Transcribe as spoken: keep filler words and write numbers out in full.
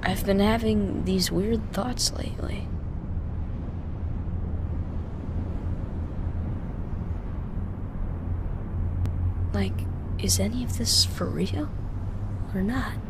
I've been having these weird thoughts lately. Like, is any of this for real? Or not?